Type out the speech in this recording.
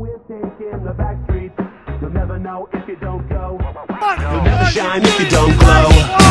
we're taking the back streets. You'll never know if you don't go. You'll never shine if you don't glow.